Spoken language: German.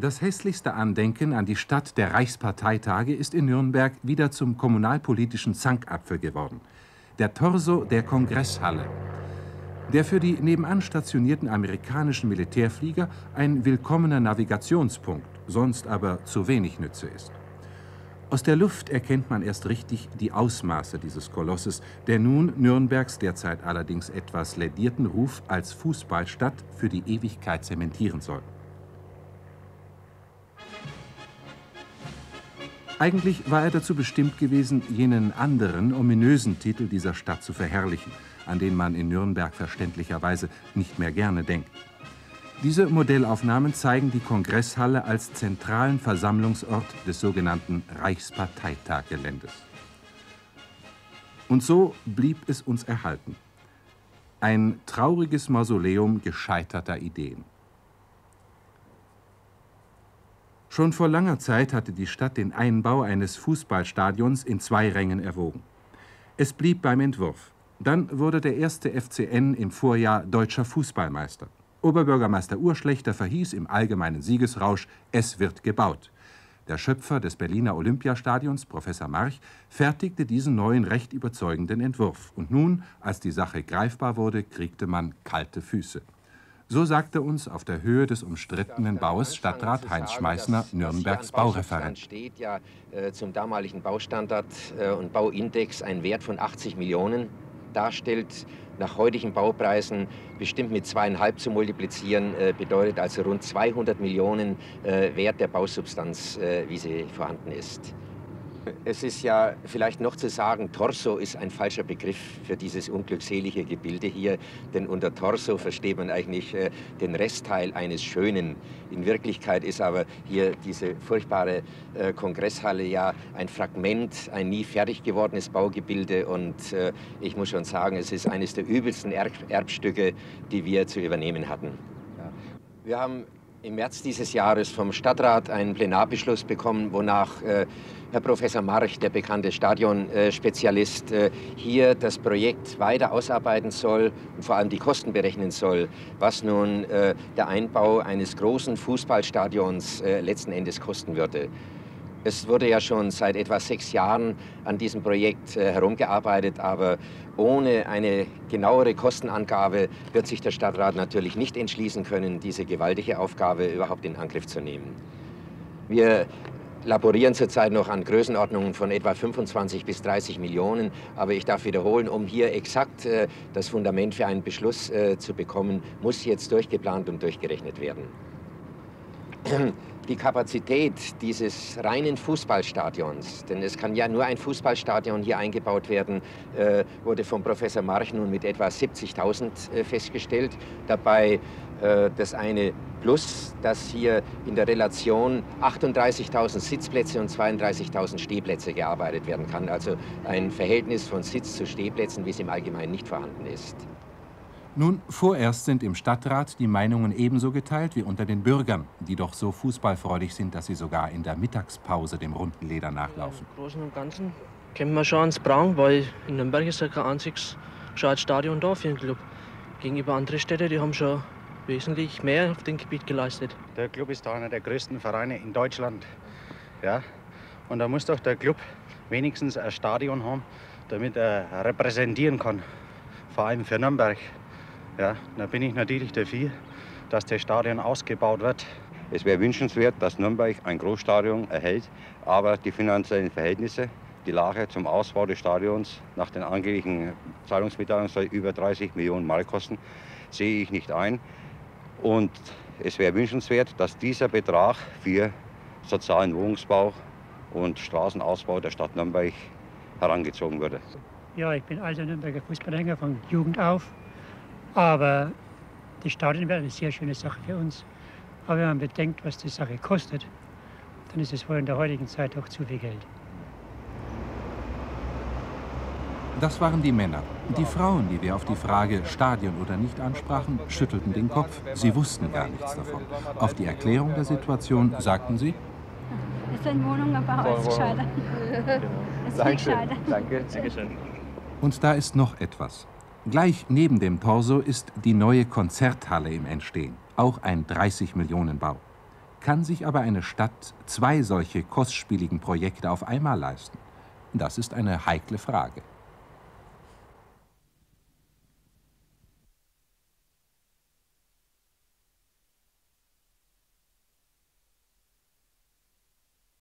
Das hässlichste Andenken an die Stadt der Reichsparteitage ist in Nürnberg wieder zum kommunalpolitischen Zankapfel geworden. Der Torso der Kongresshalle, der für die nebenan stationierten amerikanischen Militärflieger ein willkommener Navigationspunkt, sonst aber zu wenig Nütze ist. Aus der Luft erkennt man erst richtig die Ausmaße dieses Kolosses, der nun Nürnbergs derzeit allerdings etwas lädierten Ruf als Fußballstadt für die Ewigkeit zementieren soll. Eigentlich war er dazu bestimmt gewesen, jenen anderen, ominösen Titel dieser Stadt zu verherrlichen, an den man in Nürnberg verständlicherweise nicht mehr gerne denkt. Diese Modellaufnahmen zeigen die Kongresshalle als zentralen Versammlungsort des sogenannten Reichsparteitaggeländes. Und so blieb es uns erhalten. Ein trauriges Mausoleum gescheiterter Ideen. Schon vor langer Zeit hatte die Stadt den Einbau eines Fußballstadions in 2 Rängen erwogen. Es blieb beim Entwurf. Dann wurde der erste FCN im Vorjahr deutscher Fußballmeister. Oberbürgermeister Urschlechter verhieß im allgemeinen Siegesrausch, es wird gebaut. Der Schöpfer des Berliner Olympiastadions, Professor March, fertigte diesen neuen, recht überzeugenden Entwurf. Und nun, als die Sache greifbar wurde, kriegte man kalte Füße. So sagte uns auf der Höhe des umstrittenen Baues Stadtrat Heinz Schmeißner, Nürnbergs Baureferent. Steht ja zum damaligen Baustandard und Bauindex ein Wert von 80 Millionen darstellt. Nach heutigen Baupreisen bestimmt mit 2,5 zu multiplizieren, bedeutet also rund 200 Millionen Wert der Bausubstanz, wie sie vorhanden ist. Es ist ja vielleicht noch zu sagen, Torso ist ein falscher Begriff für dieses unglückselige Gebilde hier, denn unter Torso versteht man eigentlich den Restteil eines Schönen. In Wirklichkeit ist aber hier diese furchtbare Kongresshalle ja ein Fragment, ein nie fertig gewordenes Baugebilde und ich muss schon sagen, es ist eines der übelsten Erbstücke, die wir zu übernehmen hatten. Ja. Wir haben im März dieses Jahres vom Stadtrat einen Plenarbeschluss bekommen, wonach Herr Professor March, der bekannte Stadionspezialist, hier das Projekt weiter ausarbeiten soll und vor allem die Kosten berechnen soll, was nun der Einbau eines großen Fußballstadions letzten Endes kosten würde. Es wurde ja schon seit etwa 6 Jahren an diesem Projekt herumgearbeitet, aber ohne eine genauere Kostenangabe wird sich der Stadtrat natürlich nicht entschließen können, diese gewaltige Aufgabe überhaupt in Angriff zu nehmen. Wir laborieren zurzeit noch an Größenordnungen von etwa 25 bis 30 Millionen, aber ich darf wiederholen, um hier exakt das Fundament für einen Beschluss zu bekommen, muss jetzt durchgeplant und durchgerechnet werden. Die Kapazität dieses reinen Fußballstadions, denn es kann ja nur ein Fußballstadion hier eingebaut werden, wurde von Professor March nun mit etwa 70.000 festgestellt. Dabei das eine Plus, dass hier in der Relation 38.000 Sitzplätze und 32.000 Stehplätze gearbeitet werden kann. Also ein Verhältnis von Sitz zu Stehplätzen, wie es im Allgemeinen nicht vorhanden ist. Nun, vorerst sind im Stadtrat die Meinungen ebenso geteilt wie unter den Bürgern, die doch so fußballfreudig sind, dass sie sogar in der Mittagspause dem runden Leder nachlaufen. Im Großen und Ganzen können wir schon ans Prang, weil in Nürnberg ist ja kein einziges gescheites Stadion da für den Club. Gegenüber anderen Städten, die haben schon wesentlich mehr auf dem Gebiet geleistet. Der Club ist doch einer der größten Vereine in Deutschland. Ja? Und da muss doch der Club wenigstens ein Stadion haben, damit er repräsentieren kann, vor allem für Nürnberg. Ja, da bin ich natürlich dafür, dass das Stadion ausgebaut wird. Es wäre wünschenswert, dass Nürnberg ein Großstadion erhält, aber die finanziellen Verhältnisse, die Lage zum Ausbau des Stadions nach den angeblichen Zahlungsmitteilungen soll über 30 Millionen Mark kosten, sehe ich nicht ein. Und es wäre wünschenswert, dass dieser Betrag für sozialen Wohnungsbau und Straßenausbau der Stadt Nürnberg herangezogen würde. Ja, ich bin alter Nürnberger Fußballanhänger von Jugend auf. Aber das Stadion wäre eine sehr schöne Sache für uns. Aber wenn man bedenkt, was die Sache kostet, dann ist es wohl in der heutigen Zeit auch zu viel Geld. Das waren die Männer. Die Frauen, die wir auf die Frage Stadion oder nicht ansprachen, schüttelten den Kopf. Sie wussten gar nichts davon. Auf die Erklärung der Situation sagten sie: Es sind Wohnungen, aber alles gescheiter. Es ist nicht gescheiter. Danke. Und da ist noch etwas. Gleich neben dem Torso ist die neue Konzerthalle im Entstehen, auch ein 30-Millionen-Bau. Kann sich aber eine Stadt 2 solche kostspieligen Projekte auf einmal leisten? Das ist eine heikle Frage.